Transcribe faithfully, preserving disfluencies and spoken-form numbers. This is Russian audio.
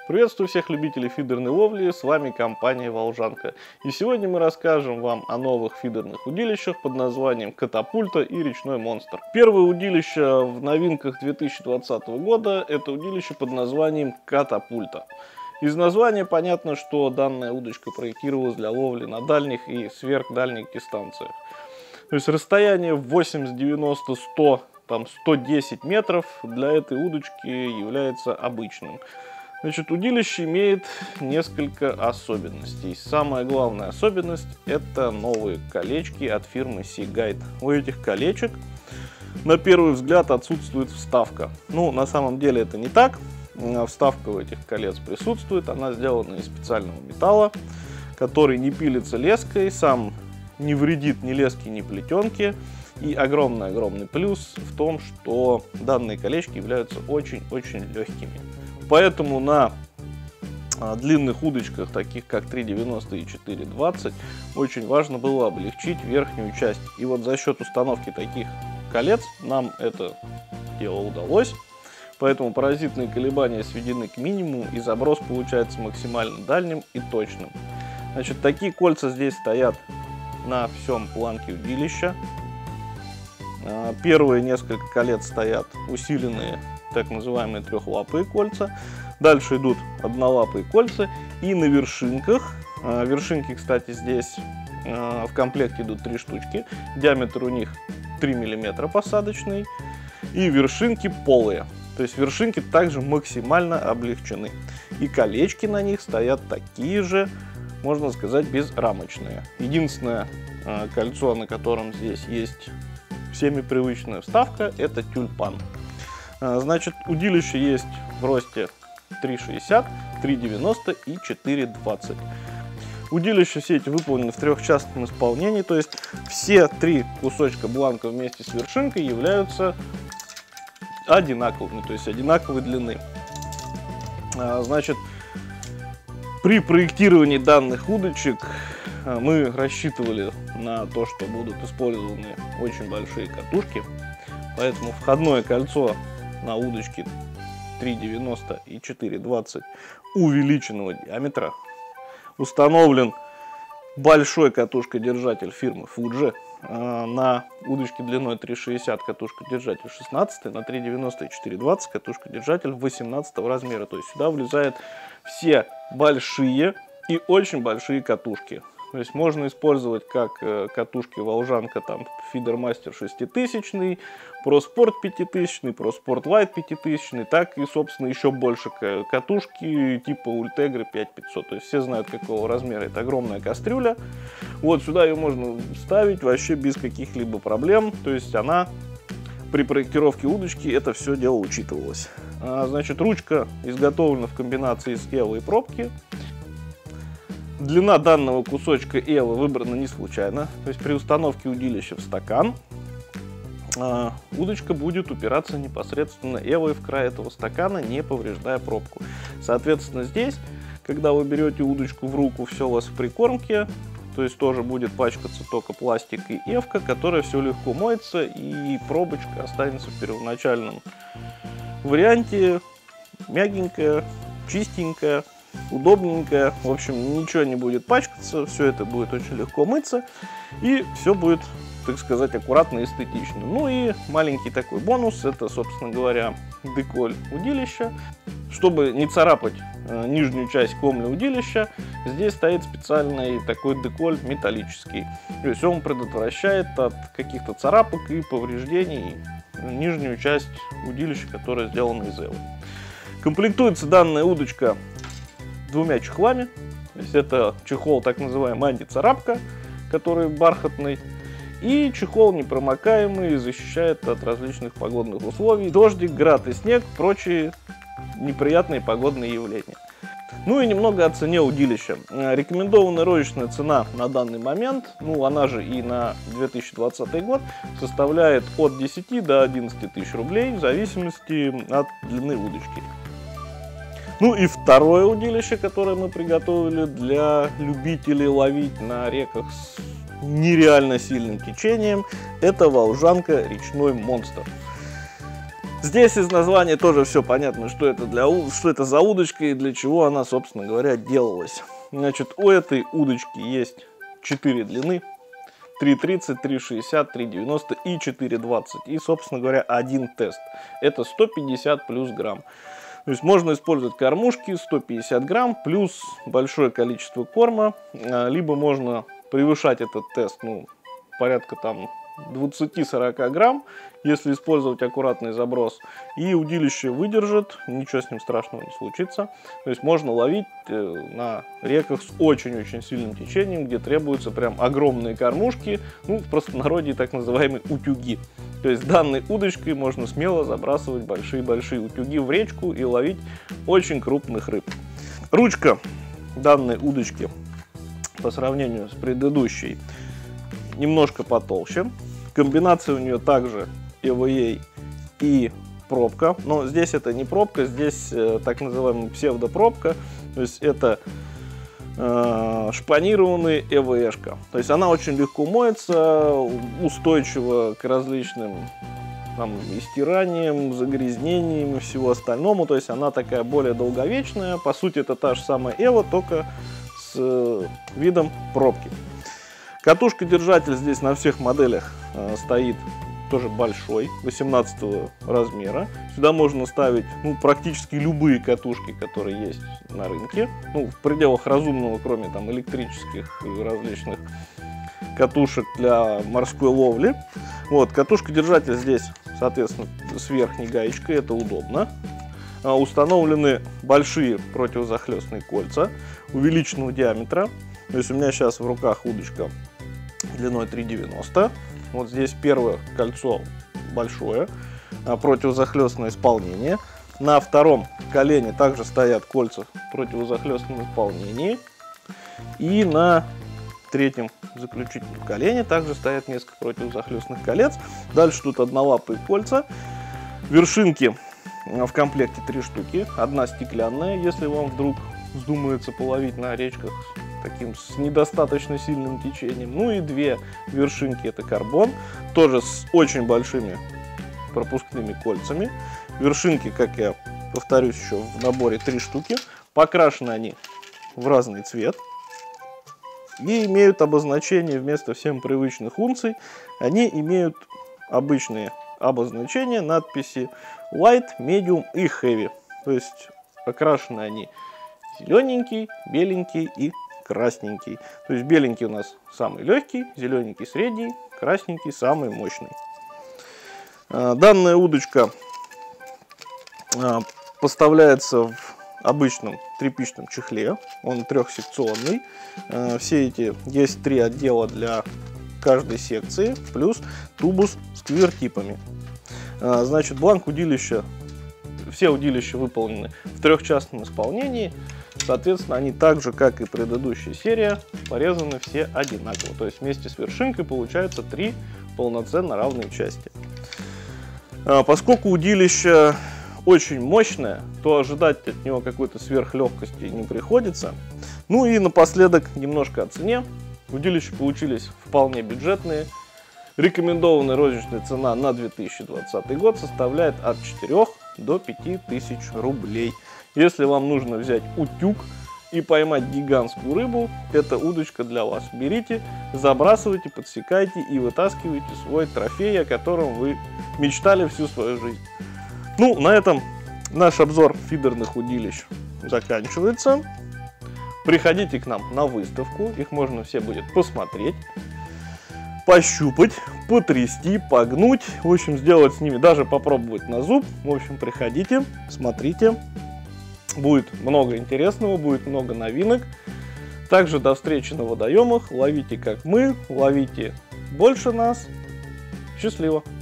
Приветствую всех любителей фидерной ловли, с вами компания Волжанка. И сегодня мы расскажем вам о новых фидерных удилищах под названием Катапульта и Речной Монстр. Первое удилище в новинках две тысячи двадцатого года – это удилище под названием Катапульта. Из названия понятно, что данная удочка проектировалась для ловли на дальних и сверхдальних дистанциях. То есть расстояние восемьдесят, девяносто, сто, там сто десять метров для этой удочки является обычным. Значит, удилище имеет несколько особенностей. Самая главная особенность – это новые колечки от фирмы Seaguide. У этих колечек на первый взгляд отсутствует вставка. Ну, на самом деле это не так. Вставка у этих колец присутствует. Она сделана из специального металла, который не пилится леской, сам не вредит ни леске, ни плетенке. И огромный-огромный плюс в том, что данные колечки являются очень-очень легкими. Поэтому на длинных удочках, таких как три девяносто и четыре двадцать, очень важно было облегчить верхнюю часть. И вот за счет установки таких колец нам это дело удалось. Поэтому паразитные колебания сведены к минимуму, и заброс получается максимально дальним и точным. Значит, такие кольца здесь стоят на всем планке удилища. Первые несколько колец стоят усиленные, так называемые трехлапые кольца. Дальше идут однолапые кольца. И на вершинках, вершинки, кстати, здесь в комплекте идут три штучки. Диаметр у них три миллиметра посадочный. И вершинки полые. То есть вершинки также максимально облегчены. И колечки на них стоят такие же, можно сказать, безрамочные. Единственное кольцо, на котором здесь есть всеми привычная вставка, это тюльпан. Значит, удилище есть в росте три шестьдесят, три девяносто и четыре двадцать. Удилища все эти выполнены в трехчастном исполнении, то есть все три кусочка бланка вместе с вершинкой являются одинаковыми, то есть одинаковой длины. Значит, при проектировании данных удочек мы рассчитывали на то, что будут использованы очень большие катушки, поэтому входное кольцо на удочке три девяносто и четыре двадцать увеличенного диаметра. Установлен большой катушкодержатель фирмы Fuji. На удочке длиной три шестьдесят катушкодержатель шестнадцать, на три девяносто и четыре двадцать катушкодержатель восемнадцатого размера. То есть сюда влезают все большие и очень большие катушки. То есть можно использовать как катушки Волжанка, там Фидермастер шеститысячный, ProSport пятитысячный, ProSport Light пятитысячный, так и, собственно, еще больше катушки типа Ultegra пять пятьсот. То есть все знают, какого размера это огромная кастрюля. Вот сюда ее можно ставить вообще без каких-либо проблем. То есть она при проектировке удочки это все дело учитывалось. А, значит, ручка изготовлена в комбинации из эла и пробки. Длина данного кусочка эла выбрана не случайно. То есть при установке удилища в стакан э, удочка будет упираться непосредственно элой в край этого стакана, не повреждая пробку. Соответственно, здесь, когда вы берете удочку в руку, все у вас в прикормке, то есть тоже будет пачкаться только пластик и эвка, которая все легко моется, и пробочка останется в первоначальном варианте мягенькая, чистенькая, удобненькая. В общем, ничего не будет пачкаться, все это будет очень легко мыться, и все будет, так сказать, аккуратно и эстетично. Ну и маленький такой бонус, это, собственно говоря, деколь удилища. Чтобы не царапать э, нижнюю часть комля удилища, здесь стоит специальный такой деколь металлический. То есть он предотвращает от каких-то царапок и повреждений нижнюю часть удилища, которая сделана из эла. Комплектуется данная удочка двумя чехлами. То есть это чехол так называемый антицарапка, который бархатный, и чехол непромокаемый, защищает от различных погодных условий: дождик, град и снег, прочие неприятные погодные явления. Ну и немного о цене удилища. Рекомендованная розничная цена на данный момент, ну она же и на две тысячи двадцатый год, составляет от десяти до одиннадцати тысяч рублей в зависимости от длины удочки. Ну и второе удилище, которое мы приготовили для любителей ловить на реках с нереально сильным течением, это Волжанка Речной Монстр. Здесь из названия тоже все понятно, что это, для, что это за удочка и для чего она, собственно говоря, делалась. Значит, у этой удочки есть четыре длины. три тридцать, три шестьдесят, три девяносто и четыре двадцать. И, собственно говоря, один тест. Это сто пятьдесят плюс грамм. То есть можно использовать кормушки сто пятьдесят грамм плюс большое количество корма. Либо можно превышать этот тест, ну, порядка там двадцать-сорок грамм, если использовать аккуратный заброс. И удилище выдержит, ничего с ним страшного не случится. То есть можно ловить на реках с очень-очень сильным течением, где требуются прям огромные кормушки, ну, в простонародье так называемые утюги. То есть данной удочкой можно смело забрасывать большие-большие утюги в речку и ловить очень крупных рыб. Ручка данной удочки по сравнению с предыдущей немножко потолще. Комбинация у нее также и ви эй и пробка. Но здесь это не пробка, здесь э, так называемая псевдопробка. То есть это э, шпанированный и ви эй-шка. То есть она очень легко моется, устойчива к различным там, истираниям, загрязнениям и всего остальному. То есть она такая более долговечная. По сути это та же самая Эва, только с э, видом пробки. Катушка-держатель здесь на всех моделях э, стоит тоже большой, восемнадцатого размера. Сюда можно ставить ну, практически любые катушки, которые есть на рынке. Ну, в пределах разумного, кроме там, электрических и различных катушек для морской ловли. Вот, катушка-держатель здесь, соответственно, с верхней гаечкой, это удобно. А, установлены большие противозахлестные кольца увеличенного диаметра. То есть у меня сейчас в руках удочка длиной три девяносто. Вот здесь первое кольцо большое, противозахлестное исполнение. На втором колене также стоят кольца в противозахлестном исполнении. И на третьем заключительном колене также стоят несколько противозахлестных колец. Дальше тут однолапые кольца. Вершинки в комплекте три штуки. Одна стеклянная, если вам вдруг вздумается половить на речках таким с недостаточно сильным течением. Ну и две вершинки, это карбон, тоже с очень большими пропускными кольцами. Вершинки, как я повторюсь, еще в наборе три штуки. Покрашены они в разный цвет и имеют обозначение вместо всем привычных унций. Они имеют обычные обозначения, надписи light, medium и heavy. То есть окрашены они зелененький, беленький и красненький. То есть беленький у нас самый легкий, зелененький средний, красненький самый мощный. Данная удочка поставляется в обычном тряпичном чехле, он трехсекционный. Все эти есть три отдела для каждой секции, плюс тубус с квертипами. Значит, бланк удилища, все удилища выполнены в трехчастном исполнении. Соответственно, они так же, как и предыдущая серия, порезаны все одинаково. То есть вместе с вершинкой получается три полноценно равные части. Поскольку удилище очень мощное, то ожидать от него какой-то сверхлегкости не приходится. Ну и напоследок немножко о цене. Удилища получились вполне бюджетные. Рекомендованная розничная цена на две тысячи двадцатый год составляет от четырёх до пяти тысяч рублей. Если вам нужно взять утюг и поймать гигантскую рыбу, это удочка для вас. Берите, забрасывайте, подсекайте и вытаскивайте свой трофей, о котором вы мечтали всю свою жизнь. Ну, на этом наш обзор фидерных удилищ заканчивается. Приходите к нам на выставку, их можно все будет посмотреть, пощупать, потрясти, погнуть, в общем, сделать с ними, даже попробовать на зуб. В общем, приходите, смотрите, будет много интересного, будет много новинок. Также до встречи на водоемах, ловите как мы, ловите больше нас. Счастливо!